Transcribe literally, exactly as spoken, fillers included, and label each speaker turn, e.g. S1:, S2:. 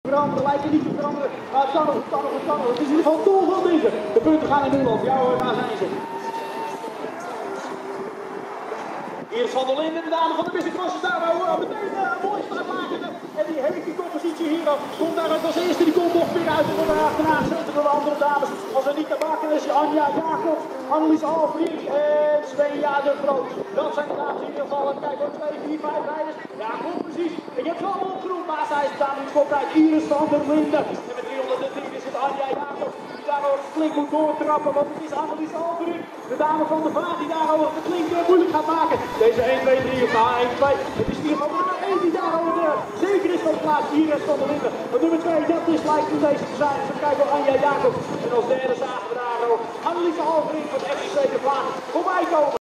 S1: veranderen, lijken niet te veranderen, maar het kan nog, het kan nog, het kan nog. Het is in ieder geval dol van deze. De punten gaan in Nederland. Ja hoor, daar zijn ze. Hier is Van der Linden, de dame van de Mystic Crosses daar hoor, meteen uh, mooi start maken. En die heeft die koppositie hier af. Komt daar ook als eerste, die komt nog weer uit en wordt achterna gezeten door de andere dames. Als er niet te bakken is, Anja Jacobs, Annelies Alfried en Svenja de Groot. Dat zijn de dames in ieder geval. Kijk, ook twee, vier, vijf rijders. Ja, goed precies. En je hebt ze allemaal opgeroepen, maar zij is daar in de koptijd. Iris van der Linden. En met driehonderddrie is het Anja Jacobs die daarover flink moet doortrappen, want het is Annelies Alfried, de dame van de Vaart, die daarover het flink moeilijk gaat maken. Deze één, twee, drie of nou één, twee. Het is in ieder geval nummer één die daarover de, zeker is van de plaats. Iris van der Linden. Maar nummer twee, dat is lijkt nu deze te zijn. We kijken naar Anja Jacobs. En als derde zagen we daar ook Annelies Alfried van F C de Vaart voorbij komen.